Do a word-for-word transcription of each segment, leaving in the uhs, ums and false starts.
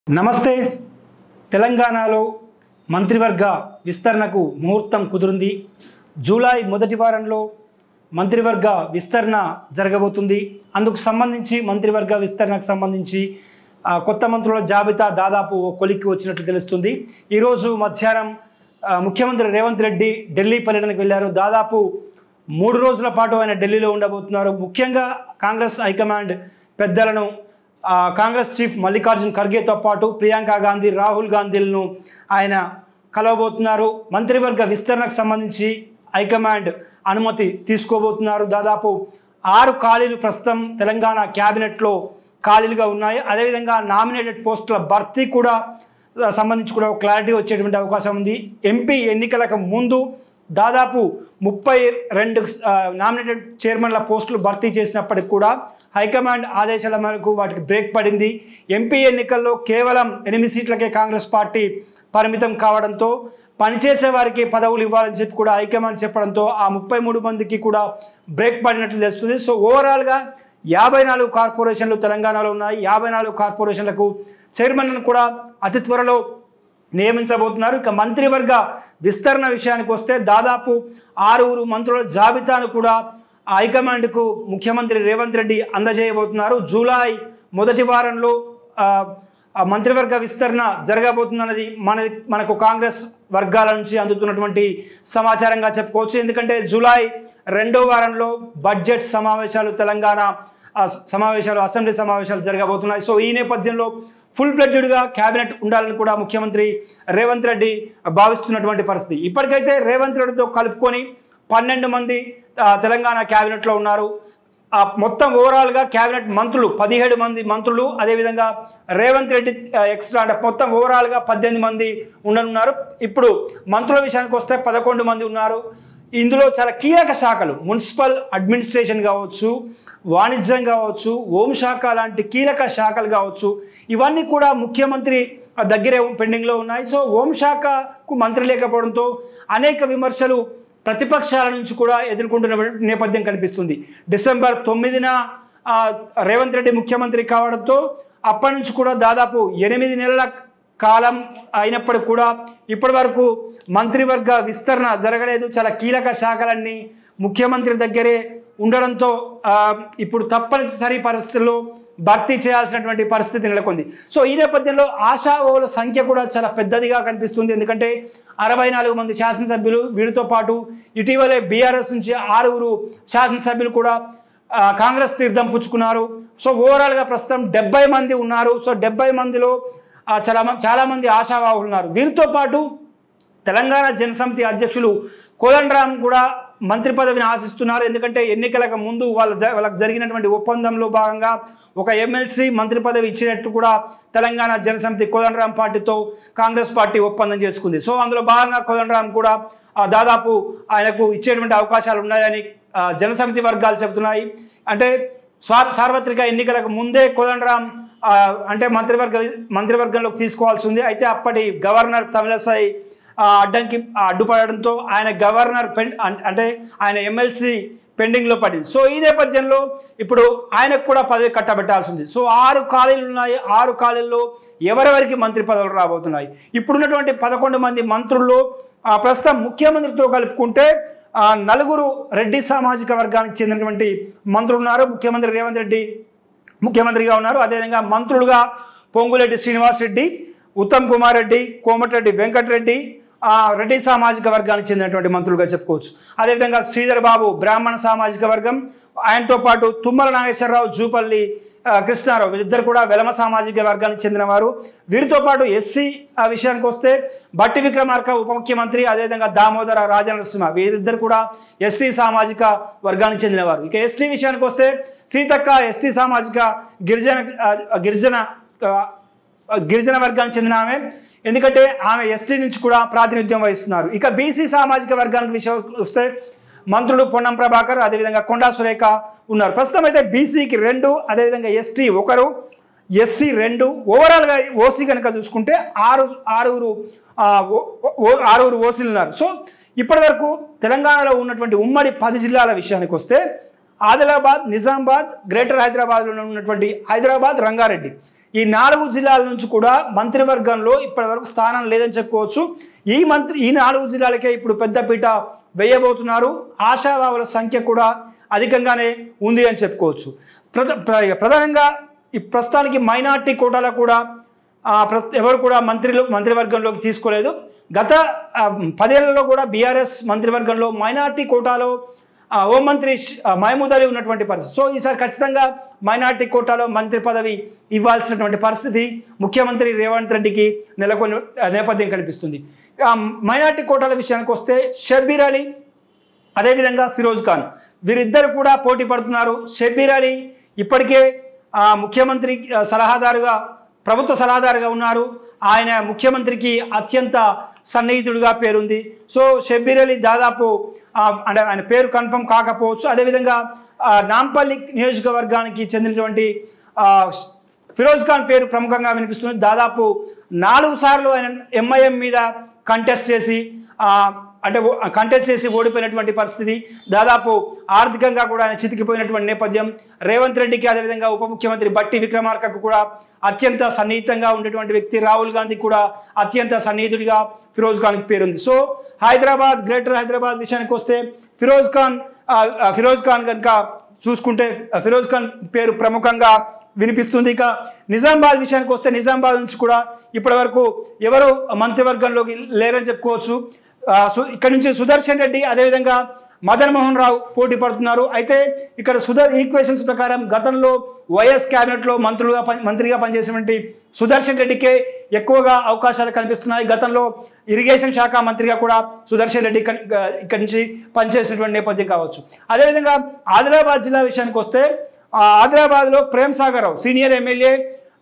నమస్తే తెలంగాణలో మంత్రివర్గ విస్తరణకు ముహూర్తం కుదిరింది. జూలై మొదటి వారంలో మంత్రివర్గ విస్తరణ జరగబోతుంది. అందుకు సంబంధించి మంత్రివర్గ విస్తరణకు సంబంధించి కొత్త మంత్రుల జాబితా దాదాపు కొలిక్కి వచ్చినట్లు తెలుస్తుంది. ఈరోజు మధ్యాహ్నం ముఖ్యమంత్రి రేవంత్ రెడ్డి ఢిల్లీ పర్యటనకు వెళ్ళారు. దాదాపు మూడు రోజుల పాటు ఆయన ఢిల్లీలో ఉండబోతున్నారు. ముఖ్యంగా కాంగ్రెస్ హైకమాండ్ పెద్దలను కాంగ్రెస్ చీఫ్ మల్లికార్జున్ ఖర్గేతో పాటు ప్రియాంక గాంధీ, రాహుల్ గాంధీలను ఆయన కలవబోతున్నారు. మంత్రివర్గ విస్తరణకు సంబంధించి హైకమాండ్ అనుమతి తీసుకోబోతున్నారు. దాదాపు ఆరు ఖాళీలు ప్రస్తుతం తెలంగాణ క్యాబినెట్లో ఖాళీలుగా ఉన్నాయి. అదేవిధంగా నామినేటెడ్ పోస్టుల భర్తీ కూడా సంబంధించి కూడా క్లారిటీ వచ్చేటువంటి అవకాశం ఉంది. ఎంపీ ఎన్నికలకు ముందు దాదాపు ముప్పై రెండు నామినేటెడ్ చైర్మన్ల పోస్టులు భర్తీ చేసినప్పటికి కూడా హైకమాండ్ ఆదేశాల మేరకు వాటికి బ్రేక్ పడింది. ఎంపీ ఎన్నికల్లో కేవలం ఎనిమిది సీట్లకే కాంగ్రెస్ పార్టీ పరిమితం కావడంతో పనిచేసే వారికి పదవులు ఇవ్వాలని చెప్పి కూడా హైకమాండ్ చెప్పడంతో ఆ ముప్పై మూడు మందికి కూడా బ్రేక్ పడినట్లు తెలుస్తుంది. సో ఓవరాల్గా యాభై నాలుగు కార్పొరేషన్లు తెలంగాణలో ఉన్నాయి. యాభై నాలుగు కార్పొరేషన్లకు చైర్మన్లను కూడా అతి త్వరలో నియమించబోతున్నారు. ఇక మంత్రివర్గ విస్తరణ విషయానికి వస్తే దాదాపు ఆరుగురు మంత్రుల జాబితాను కూడా హైకమాండ్కు ముఖ్యమంత్రి రేవంత్ రెడ్డి అందజేయబోతున్నారు. జూలై మొదటి వారంలో మంత్రివర్గ విస్తరణ జరగబోతుందన్నది మన మనకు కాంగ్రెస్ వర్గాల నుంచి అందుతున్నటువంటి సమాచారంగా చెప్పుకోవచ్చు. ఎందుకంటే జూలై రెండో వారంలో బడ్జెట్ సమావేశాలు తెలంగాణ సమావేశాలు అసెంబ్లీ సమావేశాలు జరగబోతున్నాయి. సో ఈ నేపథ్యంలో ఫుల్ ఫ్లెడ్జ్డ్గా క్యాబినెట్ ఉండాలని కూడా ముఖ్యమంత్రి రేవంత్ రెడ్డి భావిస్తున్నటువంటి పరిస్థితి. ఇప్పటికైతే రేవంత్ రెడ్డితో కలుపుకొని పన్నెండు మంది తెలంగాణ క్యాబినెట్లో ఉన్నారు. మొత్తం ఓవరాల్గా క్యాబినెట్ మంత్రులు పదిహేడు మంది మంత్రులు, అదేవిధంగా రేవంత్ రెడ్డి ఎక్స్ట్రా అంటే మొత్తం ఓవరాల్గా పద్దెనిమిది మంది ఉండనున్నారు. ఇప్పుడు మంత్రుల విషయానికి వస్తే పదకొండు మంది ఉన్నారు. ఇందులో చాలా కీలక శాఖలు మున్సిపల్ అడ్మినిస్ట్రేషన్ కావచ్చు, వాణిజ్యం కావచ్చు, హోంశాఖ లాంటి కీలక శాఖలు కావచ్చు, ఇవన్నీ కూడా ముఖ్యమంత్రి దగ్గరే పెండింగ్లో ఉన్నాయి. సో హోంశాఖకు మంత్రి లేకపోవడంతో అనేక విమర్శలు ప్రతిపక్షాల నుంచి కూడా ఎదుర్కొంటున్న నేపథ్యం కనిపిస్తుంది. డిసెంబర్ తొమ్మిదిన రేవంత్ రెడ్డి ముఖ్యమంత్రి కావడంతో అప్పటి నుంచి కూడా దాదాపు ఎనిమిది నెలల కాలం అయినప్పటికీ కూడా ఇప్పటి వరకు మంత్రివర్గ విస్తరణ జరగలేదు. చాలా కీలక శాఖలన్నీ ముఖ్యమంత్రి దగ్గరే ఉండడంతో ఇప్పుడు తప్పనిసరి పరిస్థితుల్లో భర్తీ చేయాల్సినటువంటి పరిస్థితి నెలకొంది. సో ఈ నేపథ్యంలో ఆశావహుల సంఖ్య కూడా చాలా పెద్దదిగా కనిపిస్తుంది. ఎందుకంటే అరవై నాలుగు మంది శాసనసభ్యులు, వీరితో పాటు ఇటీవలే బీఆర్ఎస్ నుంచి ఆరుగురు శాసనసభ్యులు కూడా కాంగ్రెస్ తీర్థం పుచ్చుకున్నారు. సో ఓవరాల్గా ప్రస్తుతం డెబ్బై మంది ఉన్నారు. సో డెబ్బై మందిలో చాలా చాలామంది ఆశావాహులు ఉన్నారు. వీరితో పాటు తెలంగాణ జనసమితి అధ్యక్షులు కోదండరాం కూడా మంత్రి పదవిని ఆశిస్తున్నారు. ఎందుకంటే ఎన్నికలకు ముందు వాళ్ళ వాళ్ళకి జరిగినటువంటి ఒప్పందంలో భాగంగా ఒక ఎమ్మెల్సీ మంత్రి పదవి ఇచ్చినట్టు కూడా తెలంగాణ జనసమితి కోదండరాం పార్టీతో కాంగ్రెస్ పార్టీ ఒప్పందం చేసుకుంది. సో అందులో భాగంగా కోదండరాం కూడా దాదాపు ఆయనకు ఇచ్చేటువంటి అవకాశాలు ఉన్నాయని జనసమితి వర్గాలు చెబుతున్నాయి. అంటే సార్వత్రిక ఎన్నికలకు ముందే కోదండరాం అంటే మంత్రివర్గ మంత్రివర్గంలోకి తీసుకోవాల్సి ఉంది. అయితే అప్పటి గవర్నర్ తమిళసై అడ్డంకి అడ్డుపడడంతో ఆయన గవర్నర్ పెన్ అంటే ఆయన ఎమ్మెల్సీ పెండింగ్లో పడింది. సో ఈ నేపథ్యంలో ఇప్పుడు ఆయనకు కూడా పదవి కట్టబెట్టాల్సి ఉంది. సో ఆరు ఖాళీలు ఉన్నాయి. ఆరు ఖాళీల్లో ఎవరెవరికి మంత్రి పదవులు రాబోతున్నాయి? ఇప్పుడున్నటువంటి పదకొండు మంది మంత్రుల్లో ప్రస్తుతం ముఖ్యమంత్రితో కలుపుకుంటే నలుగురు రెడ్డి సామాజిక వర్గానికి చెందినటువంటి మంత్రులు ఉన్నారు. ముఖ్యమంత్రి రేవంత్ రెడ్డి ముఖ్యమంత్రిగా ఉన్నారు. అదేవిధంగా మంత్రులుగా పొంగులేటి శ్రీనివాస్ రెడ్డి, ఉత్తమ్ కుమార్ రెడ్డి, కోమటిరెడ్డి వెంకటరెడ్డి రెడ్డి సామాజిక వర్గానికి చెందినటువంటి మంత్రులుగా చెప్పుకోవచ్చు. అదేవిధంగా శ్రీధర్ బాబు బ్రాహ్మణ సామాజిక వర్గం, ఆయనతో పాటు తుమ్మల నాగేశ్వరరావు, జూపల్లి కృష్ణారావు వీరిద్దరు కూడా వెలమ సామాజిక వర్గానికి చెందినవారు. వీరితో పాటు ఎస్సీ విషయానికి వస్తే బట్టి విక్రమార్క ఉప ముఖ్యమంత్రి, అదేవిధంగా దామోదర రాజనరసింహ వీరిద్దరు కూడా ఎస్సీ సామాజిక వర్గానికి చెందినవారు. ఇక ఎస్టీ విషయానికి వస్తే సీతక్క ఎస్టీ సామాజిక గిరిజన గిరిజన గిరిజన వర్గానికి చెందిన ఆమె, ఎందుకంటే ఆమె ఎస్టీ నుంచి కూడా ప్రాతినిధ్యం వహిస్తున్నారు. ఇక బీసీ సామాజిక వర్గానికి విషయం వస్తే మంత్రులు పొన్నం ప్రభాకర్, అదేవిధంగా కొండా సురేఖ ఉన్నారు. ప్రస్తుతం అయితే బీసీకి రెండు, అదేవిధంగా ఎస్టీ ఒకరు, ఎస్సీ రెండు, ఓవరాల్గా ఓసీ కనుక చూసుకుంటే ఆరు ఆరుగురు ఆరుగురు ఓసీలు ఉన్నారు. సో ఇప్పటి వరకు తెలంగాణలో ఉన్నటువంటి ఉమ్మడి పది జిల్లాల విషయానికి వస్తే ఆదిలాబాద్, నిజామాబాద్, గ్రేటర్ హైదరాబాద్లో ఉన్నటువంటి హైదరాబాద్, రంగారెడ్డి ఈ నాలుగు జిల్లాల నుంచి కూడా మంత్రివర్గంలో ఇప్పటివరకు స్థానం లేదని చెప్పుకోవచ్చు. ఈ మంత్రి ఈ నాలుగు జిల్లాలకే ఇప్పుడు పెద్దపీట వేయబోతున్నారు. ఆశావాహుల సంఖ్య కూడా అధికంగానే ఉంది అని చెప్పుకోవచ్చు. ప్రధానంగా ఈ ప్రస్తుతానికి మైనార్టీ కోటాలో కూడా ఎవరు కూడా మంత్రులు మంత్రివర్గంలోకి తీసుకోలేదు. గత పదేళ్లలో కూడా బీఆర్ఎస్ మంత్రివర్గంలో మైనార్టీ కోటాలో హోంమంత్రి మహమూద్ అలీ ఉన్నటువంటి పరిస్థితి. సో ఈసారి ఖచ్చితంగా మైనార్టీ కోటాలో మంత్రి పదవి ఇవ్వాల్సినటువంటి పరిస్థితి ముఖ్యమంత్రి రేవంత్ రెడ్డికి నెలకొని నేపథ్యం కనిపిస్తుంది. మైనార్టీ కోటాల విషయానికి వస్తే షబ్బీర్ అలీ అదేవిధంగా ఫిరోజ్ ఖాన్ వీరిద్దరు కూడా పోటీ పడుతున్నారు. షబ్బీర్ అలీ ఇప్పటికే ముఖ్యమంత్రి సలహాదారుగా ప్రభుత్వ సలహాదారుగా ఉన్నారు. ఆయన ముఖ్యమంత్రికి అత్యంత సన్నిహితుడిగా పేరుంది. సో షబ్బీర్ అలీ దాదాపు అంటే ఆయన పేరు కన్ఫర్మ్ కాకపోవచ్చు. అదేవిధంగా నాంపల్లి నియోజకవర్గానికి చెందినటువంటి ఫిరోజ్ ఖాన్ పేరు ప్రముఖంగా వినిపిస్తుంది. దాదాపు నాలుగు సార్లు ఆయన ఎంఐఎం మీద కంటెస్ట్ చేసి అంటే కంటెస్ట్ చేసి ఓడిపోయినటువంటి పరిస్థితి. దాదాపు ఆర్థికంగా కూడా ఆయన చితికిపోయినటువంటి నేపథ్యం. రేవంత్ రెడ్డికి అదేవిధంగా ఉప ముఖ్యమంత్రి బట్టి విక్రమార్కకు కూడా అత్యంత సన్నిహితంగా ఉండేటువంటి వ్యక్తి. రాహుల్ గాంధీ కూడా అత్యంత సన్నిహితుడిగా ఫిరోజ్ ఖాన్కి పేరుంది. సో హైదరాబాద్ గ్రేటర్ హైదరాబాద్ విషయానికి వస్తే ఫిరోజ్ ఖాన్ ఫిరోజ్ ఖాన్ కనుక చూసుకుంటే ఫిరోజ్ ఖాన్ పేరు ప్రముఖంగా వినిపిస్తుంది. ఇక నిజామాబాద్ విషయానికి వస్తే నిజామాబాద్ నుంచి కూడా ఇప్పటి వరకు ఎవరు మంత్రివర్గంలోకి లేరని చెప్పుకోవచ్చు. ఇక్కడ నుంచి సుదర్శన్ రెడ్డి అదేవిధంగా మదన్ మోహన్ రావు పోటీ పడుతున్నారు. అయితే ఇక్కడ సుదర్ ఈక్వేషన్స్ ప్రకారం గతంలో వైఎస్ క్యాబినెట్లో మంత్రులుగా మంత్రిగా పనిచేసినటువంటి సుదర్శన్ రెడ్డికే ఎక్కువగా అవకాశాలు కనిపిస్తున్నాయి. గతంలో ఇరిగేషన్ శాఖ మంత్రిగా కూడా సుదర్శన్ రెడ్డి ఇక్కడి నుంచి పనిచేసినటువంటి నేపథ్యం కావచ్చు. అదేవిధంగా ఆదిలాబాద్ జిల్లా విషయానికి వస్తే ఆదిలాబాద్లో ప్రేమ్ సాగర్ రావు సీనియర్ ఎమ్మెల్యే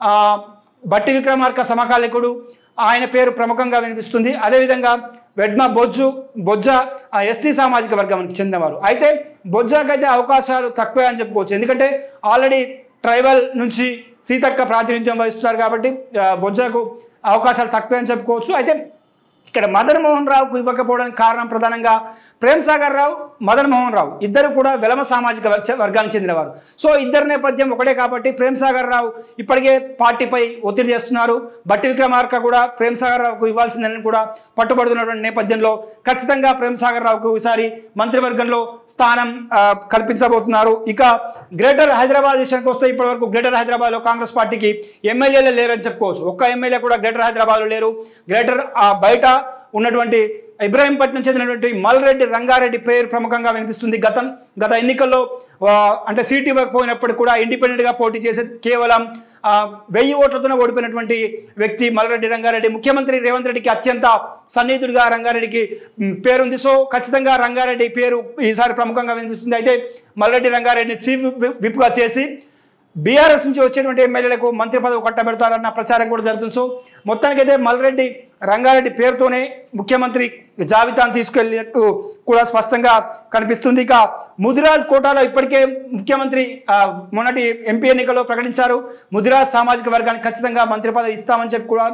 బట్టి విక్రమార్క సమకాలికుడు, ఆయన పేరు ప్రముఖంగా వినిపిస్తుంది. అదేవిధంగా వెడ్మ బొజ్జు బొజ్జ ఎస్టీ సామాజిక వర్గానికి చెందినవారు. అయితే బొజ్జాకైతే అవకాశాలు తక్కువే అని చెప్పుకోవచ్చు. ఎందుకంటే ఆల్రెడీ ట్రైబల్ నుంచి సీతక్క ప్రాతినిధ్యం వహిస్తున్నారు కాబట్టి బొజ్జాకు అవకాశాలు తక్కువే అని చెప్పుకోవచ్చు. అయితే ఇక్కడ మదన్ మోహన్ రావుకు ఇవ్వకపోవడానికి కారణం ప్రధానంగా ప్రేమ్ సాగర్ రావు మదన్ మోహన్ రావు ఇద్దరు కూడా వెలమ సామాజిక వర్గానికి చెందినవారు. సో ఇద్దరు నేపథ్యం ఒకటే కాబట్టి ప్రేమ్ సాగర్ రావు ఇప్పటికే పార్టీపై ఒత్తిడి చేస్తున్నారు. బట్టి విక్రమార్క కూడా ప్రేమ్ సాగర్ రావుకు ఇవ్వాల్సిందని కూడా పట్టుబడుతున్నటువంటి నేపథ్యంలో ఖచ్చితంగా ప్రేమ్ సాగర్ రావుకు ఈసారి మంత్రివర్గంలో స్థానం కల్పించబోతున్నారు. ఇక గ్రేటర్ హైదరాబాద్ విషయానికి వస్తే ఇప్పటి వరకు గ్రేటర్ హైదరాబాద్లో కాంగ్రెస్ పార్టీకి ఎమ్మెల్యేలే లేరని చెప్పుకోవచ్చు. ఒక్క ఎమ్మెల్యే కూడా గ్రేటర్ హైదరాబాద్లో లేరు. గ్రేటర్ బయట ఉన్నటువంటి ఇబ్రాహీంపట్నం చెందినటువంటి మల్రెడ్డి రంగారెడ్డి పేరు ప్రముఖంగా వినిపిస్తుంది. గతం గత ఎన్నికల్లో అంటే సీటు ఇవ్వకపోయినప్పటికీ కూడా ఇండిపెండెంట్గా పోటీ చేసే కేవలం వెయ్యి ఓట్లతోనే ఓడిపోయినటువంటి వ్యక్తి మల్రెడ్డి రంగారెడ్డి. ముఖ్యమంత్రి రేవంత్ రెడ్డికి అత్యంత సన్నిహితుడిగా రంగారెడ్డికి పేరుంది. సో ఖచ్చితంగా రంగారెడ్డి పేరు ఈసారి ప్రముఖంగా వినిపిస్తుంది. అయితే మల్రెడ్డి రంగారెడ్డిని చీఫ్ విప్గా చేసి బీఆర్ఎస్ నుంచి వచ్చేటువంటి ఎమ్మెల్యేలకు మంత్రి పదవి కట్టబెడతారన్న ప్రచారం కూడా జరుగుతుంది. సో మొత్తానికైతే మల్రెడ్డి రంగారెడ్డి పేరుతోనే ముఖ్యమంత్రి జాబితాను తీసుకెళ్ళినట్టు కూడా స్పష్టంగా కనిపిస్తుంది. ఇక ముదిరాజ్ కోటాలో ఇప్పటికే ముఖ్యమంత్రి మొన్నటి ఎంపీ ఎన్నికల్లో ప్రకటించారు. ముదిరాజ్ సామాజిక వర్గానికి ఖచ్చితంగా మంత్రి పదవి ఇస్తామని చెప్పి కూడా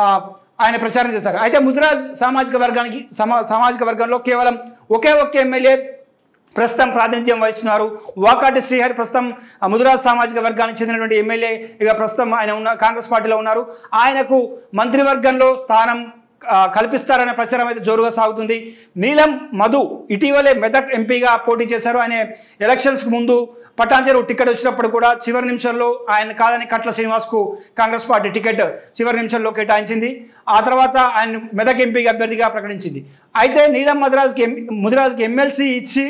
ఆయన ప్రచారం చేశారు. అయితే ముదిరాజ్ సామాజిక వర్గానికి సామాజిక వర్గంలో కేవలం ఒకే ఒక్క ఎమ్మెల్యే ప్రస్తుతం ప్రాతినిధ్యం వహిస్తున్నారు. వాకాటి శ్రీహరి ప్రస్తుతం ముదిరాజ్ సామాజిక వర్గానికి చెందినటువంటి ఎమ్మెల్యే ఇక ప్రస్తుతం ఆయన ఉన్న కాంగ్రెస్ పార్టీలో ఉన్నారు. ఆయనకు మంత్రివర్గంలో స్థానం కల్పిస్తారనే ప్రచారం అయితే జోరుగా సాగుతుంది. నీలం మధు ఇటీవలే మెదక్ ఎంపీగా పోటీ చేశారు. ఆయన ఎలక్షన్స్కి ముందు పటాన్చెరు టికెట్ వచ్చినప్పుడు కూడా చివరి నిమిషంలో ఆయన కాదని కట్ల శ్రీనివాస్కు కాంగ్రెస్ పార్టీ టికెట్ చివరి నిమిషంలో కేటాయించింది. ఆ తర్వాత ఆయన మెదక్ ఎంపీగా అభ్యర్థిగా ప్రకటించింది. అయితే నీలం మధురాజ్కి ముదిరాజ్కి ఎమ్మెల్సీ ఇచ్చి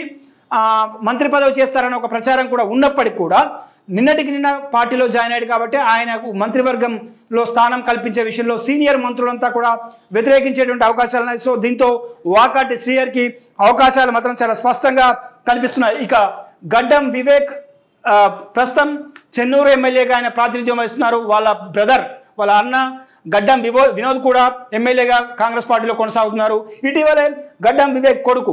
మంత్రి పదవి చేస్తారని ఒక ప్రచారం కూడా ఉన్నప్పటికీ కూడా నిన్నటికి నిన్న పార్టీలో జాయిన్ అయ్యాడు కాబట్టి ఆయనకు మంత్రివర్గంలో స్థానం కల్పించే విషయంలో సీనియర్ మంత్రులంతా కూడా వ్యతిరేకించేటువంటి అవకాశాలు ఉన్నాయి. సో దీంతో వాకాటి శ్రీహరికి అవకాశాలు మాత్రం చాలా స్పష్టంగా కనిపిస్తున్నాయి. ఇక గడ్డం వివేక్ ప్రస్తుతం చెన్నూరు ఎమ్మెల్యేగా ఆయన ప్రాతినిధ్యం వహిస్తున్నారు. వాళ్ళ బ్రదర్ వాళ్ళ అన్న గడ్డం వివో వినోద్ కూడా ఎమ్మెల్యేగా కాంగ్రెస్ పార్టీలో కొనసాగుతున్నారు. ఇటీవలే గడ్డం వివేక్ కొడుకు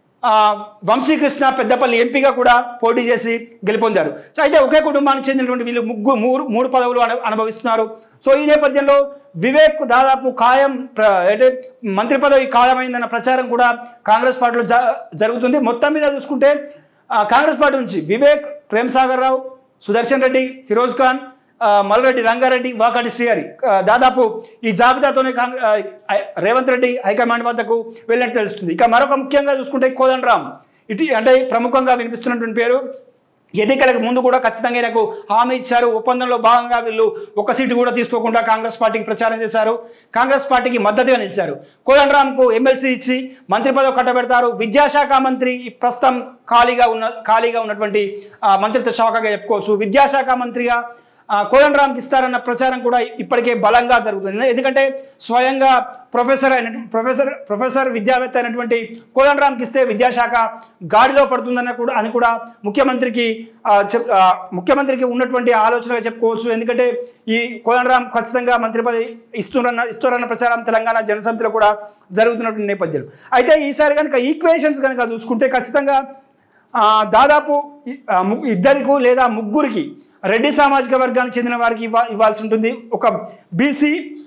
వంశీకృష్ణ పెద్దపల్లి ఎంపీగా కూడా పోటీ చేసి గెలుపొందారు. సో అయితే ఒకే కుటుంబానికి చెందినటువంటి వీళ్ళు ముగ్గురు మూడు మూడు పదవులు అనుభవిస్తున్నారు. సో ఈ నేపథ్యంలో వివేక్ దాదాపు ఖాయం అంటే మంత్రి పదవి ఖాయమైందన్న ప్రచారం కూడా కాంగ్రెస్ పార్టీలో జరుగుతుంది. మొత్తం మీద చూసుకుంటే కాంగ్రెస్ పార్టీ నుంచి వివేక్, ప్రేమ్ సాగర్ రావు, సుదర్శన్ రెడ్డి, ఫిరోజ్ ఖాన్, మల్రెడ్డి రంగారెడ్డి వాకాటి శ్రీహరి దాదాపు ఈ జాబితాతోనే కాంగ్రెస్ రేవంత్ రెడ్డి హైకమాండ్ వద్దకు వెళ్ళినట్టు తెలుస్తుంది. ఇక మరొక ముఖ్యంగా చూసుకుంటే కోదండరాం ఇటు అంటే ప్రముఖంగా వినిపిస్తున్నటువంటి పేరు. ఎన్నికలకు ముందు కూడా ఖచ్చితంగా నాకు హామీ ఇచ్చారు. ఒప్పందంలో భాగంగా వీళ్ళు ఒక సీటు కూడా తీసుకోకుండా కాంగ్రెస్ పార్టీకి ప్రచారం చేశారు. కాంగ్రెస్ పార్టీకి మద్దతుగా నిలిచారు. కోదండరాంకు ఎమ్మెల్సీ ఇచ్చి మంత్రి పదవి కట్టబెడతారు. విద్యాశాఖ మంత్రి ప్రస్తుతం ఖాళీగా ఉన్న ఖాళీగా ఉన్నటువంటి మంత్రిత్వ శాఖగా చెప్పుకోవచ్చు. విద్యాశాఖ మంత్రిగా కోదండరాంకి ఇస్తారన్న ప్రచారం కూడా ఇప్పటికే బలంగా జరుగుతుంది. ఎందుకంటే స్వయంగా ప్రొఫెసర్ అయిన ప్రొఫెసర్ ప్రొఫెసర్ విద్యావేత్త అయినటువంటి కోదండరాంకి ఇస్తే విద్యాశాఖ గాడిలో పడుతుందన్న కూడా అని కూడా ముఖ్యమంత్రికి ముఖ్యమంత్రికి ఉన్నటువంటి ఆలోచనగా చెప్పుకోవచ్చు. ఎందుకంటే ఈ కోదండరాం ఖచ్చితంగా మంత్రి పదవి ఇస్తున్న ఇస్తారన్న ప్రచారం తెలంగాణ జనసమితిలో కూడా జరుగుతున్నటువంటి నేపథ్యం. అయితే ఈసారి కనుక ఈక్వేషన్స్ కనుక చూసుకుంటే ఖచ్చితంగా దాదాపు ఇద్దరికి లేదా ముగ్గురికి రెడ్డి సామాజిక వర్గానికి చెందిన వారికి ఇవ్వ ఇవ్వాల్సి ఉంటుంది. ఒక బీసీ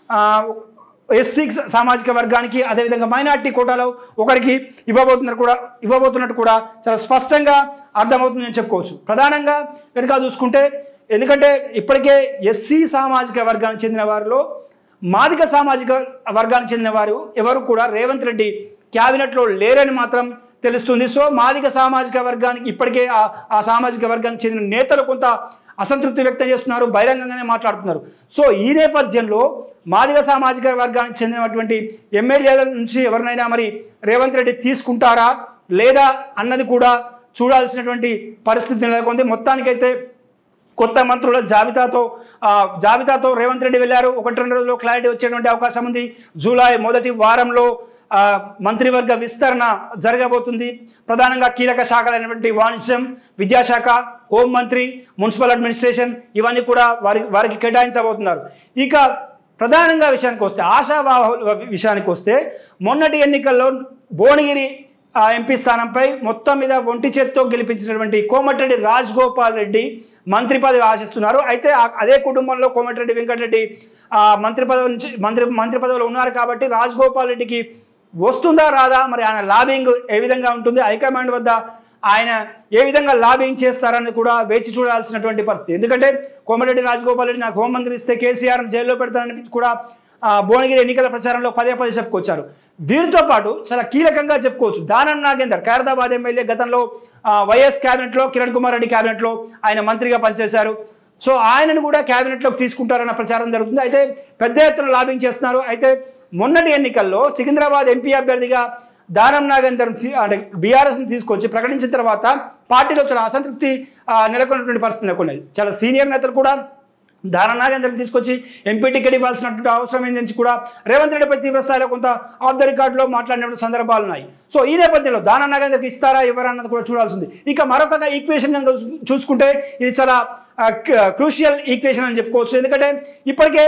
ఎస్సీ సామాజిక వర్గానికి అదేవిధంగా మైనార్టీ కోటాలో ఒకరికి ఇవ్వబోతున్నట్టు కూడా ఇవ్వబోతున్నట్టు కూడా చాలా స్పష్టంగా అర్థమవుతుందని చెప్పుకోవచ్చు. ప్రధానంగా కనుక చూసుకుంటే ఎందుకంటే ఇప్పటికే ఎస్సీ సామాజిక వర్గానికి చెందిన వారిలో మాదిగ సామాజిక వర్గానికి చెందిన వారు ఎవరు కూడా రేవంత్ రెడ్డి క్యాబినెట్లో లేరని మాత్రం తెలుస్తుంది. సో మాదిగ సామాజిక వర్గానికి ఇప్పటికే ఆ సామాజిక వర్గానికి చెందిన నేతలు కొంత అసంతృప్తి వ్యక్తం చేస్తున్నారు, బహిరంగంగానే మాట్లాడుతున్నారు. సో ఈ నేపథ్యంలో మాదిగ సామాజిక వర్గానికి చెందినటువంటి ఎమ్మెల్యేల నుంచి ఎవరినైనా మరి రేవంత్ రెడ్డి తీసుకుంటారా లేదా అన్నది కూడా చూడాల్సినటువంటి పరిస్థితి నెలకొంది. మొత్తానికైతే కొత్త మంత్రుల జాబితాతో జాబితాతో రేవంత్ రెడ్డి వెళ్ళారు. ఒకటి రెండు రోజుల్లో క్లారిటీ వచ్చేటువంటి అవకాశం ఉంది. జూలై మొదటి వారంలో మంత్రివర్గ విస్తరణ జరగబోతుంది. ప్రధానంగా కీలక శాఖలైనటువంటి వాణిజ్యం, విద్యాశాఖ, హోంమంత్రి, మున్సిపల్ అడ్మినిస్ట్రేషన్ ఇవన్నీ కూడా వారి వారికి కేటాయించబోతున్నారు. ఇక ప్రధానంగా విషయానికి వస్తే ఆశావాహుల విషయానికి వస్తే మొన్నటి ఎన్నికల్లో భువనగిరి ఎంపీ స్థానంపై మొత్తం మీద ఒంటి చేత్తో గెలిపించినటువంటి కోమటిరెడ్డి రాజగోపాల్ రెడ్డి మంత్రి పదవి ఆశిస్తున్నారు. అయితే అదే కుటుంబంలో కోమటిరెడ్డి వెంకటరెడ్డి మంత్రి పదవి నుంచి మంత్రి మంత్రి పదవిలో ఉన్నారు కాబట్టి రాజగోపాల్ రెడ్డికి వస్తుందా రాదా, మరి ఆయన లాబింగ్ ఏ విధంగా ఉంటుంది, హైకమాండ్ వద్ద ఆయన ఏ విధంగా లాబింగ్ చేస్తారని కూడా వేచి చూడాల్సినటువంటి పరిస్థితి. ఎందుకంటే కోమటిరెడ్డి రాజగోపాల్ రెడ్డి నాకు హోంమంత్రి ఇస్తే కేసీఆర్ని జైల్లో పెడతారని కూడా భువనగిరి ఎన్నికల ప్రచారంలో పదే పదే చెప్పుకొచ్చారు. వీరితో పాటు చాలా కీలకంగా చెప్పుకోవచ్చు దానం నాగేందర్, ఖైరతాబాద్ ఎమ్మెల్యే, గతంలో వైఎస్ క్యాబినెట్లో కిరణ్ కుమార్ రెడ్డి క్యాబినెట్లో ఆయన మంత్రిగా పనిచేశారు. సో ఆయనను కూడా క్యాబినెట్లోకి తీసుకుంటారన్న ప్రచారం జరుగుతుంది. అయితే పెద్ద ఎత్తున లాబింగ్ చేస్తున్నారు. అయితే మొన్నటి ఎన్నికల్లో సికింద్రాబాద్ ఎంపీ అభ్యర్థిగా దానం నాగేందర్ అంటే బీఆర్ఎస్ని తీసుకొచ్చి ప్రకటించిన తర్వాత పార్టీలో చాలా అసంతృప్తి నెలకొన్నటువంటి పరిస్థితి నెలకొన్నాయి. చాలా సీనియర్ నేతలు కూడా దానం నాగేందర్ని తీసుకొచ్చి ఎంపీ టికెట్ ఇవ్వాల్సినటువంటి అవసరం ఏంటంటే కూడా రేవంత్ రెడ్డిపై తీవ్ర స్థాయిలో కొంత ఆఫ్ ద రికార్డులో మాట్లాడినటువంటి సందర్భాలు ఉన్నాయి. సో ఈ నేపథ్యంలో దానం నాగేందర్కి ఇస్తారా ఇవ్వరా అన్నది కూడా చూడాల్సింది. ఇక మరొక ఈక్వేషన్ చూసుకుంటే ఇది చాలా క్రూషియల్ ఈక్వేషన్ అని చెప్పుకోవచ్చు. ఎందుకంటే ఇప్పటికే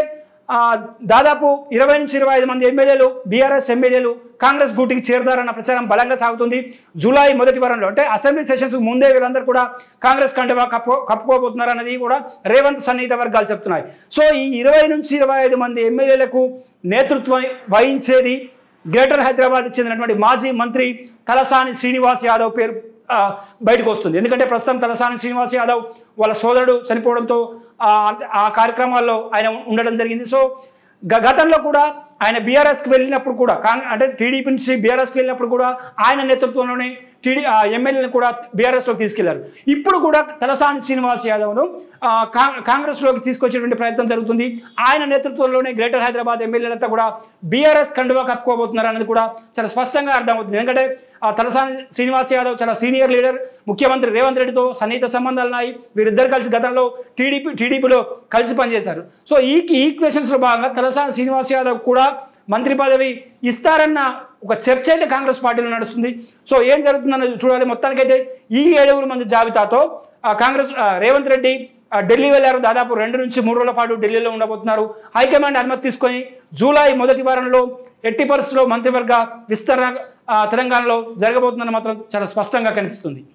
దాదాపు ఇరవై నుంచి ఇరవై ఐదు మంది ఎమ్మెల్యేలు బీఆర్ఎస్ ఎమ్మెల్యేలు కాంగ్రెస్ గూటికి చేరుతారన్న ప్రచారం బలంగా సాగుతుంది. జూలై మొదటి వారంలో అంటే అసెంబ్లీ సెషన్స్ ముందే వీళ్ళందరూ కూడా కాంగ్రెస్ కంటే కప్పు కప్పుకోబోతున్నారు అనేది కూడా రేవంత్ సన్నిహిత వర్గాలు చెప్తున్నాయి. సో ఈ ఇరవై నుంచి ఇరవై ఐదు మంది ఎమ్మెల్యేలకు నేతృత్వం వహించేది గ్రేటర్ హైదరాబాద్కి చెందినటువంటి మాజీ మంత్రి తలసాని శ్రీనివాస్ యాదవ్ పేరు బయటకు వస్తుంది. ఎందుకంటే ప్రస్తుతం తలసాని శ్రీనివాస్ యాదవ్ వాళ్ళ సోదరుడు చనిపోవడంతో ఆ కార్యక్రమాల్లో ఆయన ఉండడం జరిగింది. సో గతంలో కూడా ఆయన బీఆర్ఎస్కి వెళ్ళినప్పుడు కూడా కాంగ్రెస్ అంటే టీడీపీ నుంచి బీఆర్ఎస్కి వెళ్ళినప్పుడు కూడా ఆయన నేతృత్వంలోనే టీడీ ఎమ్మెల్యేలను కూడా బీఆర్ఎస్లోకి తీసుకెళ్లారు. ఇప్పుడు కూడా తలసాని శ్రీనివాస్ యాదవ్ను కాంగ్రెస్లోకి తీసుకొచ్చేటువంటి ప్రయత్నం జరుగుతుంది. ఆయన నేతృత్వంలోనే గ్రేటర్ హైదరాబాద్ ఎమ్మెల్యేలంతా కూడా బీఆర్ఎస్ కండువా కప్పుకోబోతున్నారు అనేది కూడా చాలా స్పష్టంగా అర్థమవుతుంది. ఎందుకంటే తలసాని శ్రీనివాస్ యాదవ్ చాలా సీనియర్ లీడర్, ముఖ్యమంత్రి రేవంత్ రెడ్డితో సన్నిహిత సంబంధాలు ఉన్నాయి. వీరిద్దరు కలిసి గతంలో టీడీపీ టీడీపీలో కలిసి పనిచేశారు. సో ఈ ఈక్వేషన్స్లో భాగంగా తలసాని శ్రీనివాస్ యాదవ్ కూడా మంత్రి పదవి ఇస్తారన్న ఒక చర్చ అయితే కాంగ్రెస్ పార్టీలో నడుస్తుంది. సో ఏం జరుగుతుందన్నది చూడాలి. మొత్తానికైతే ఈ ఏడుగురు మంది జాబితాతో కాంగ్రెస్ రేవంత్ రెడ్డి ఢిల్లీ వెళ్ళారు. దాదాపు రెండు నుంచి మూడు రోజుల పాటు ఢిల్లీలో ఉండబోతున్నారు. హైకమాండ్ అనుమతి తీసుకొని జూలై మొదటి వారంలో ఎట్టి పరిస్థితుల్లో మంత్రివర్గ విస్తరణ తెలంగాణలో జరగబోతుందని మాత్రం చాలా స్పష్టంగా కనిపిస్తుంది.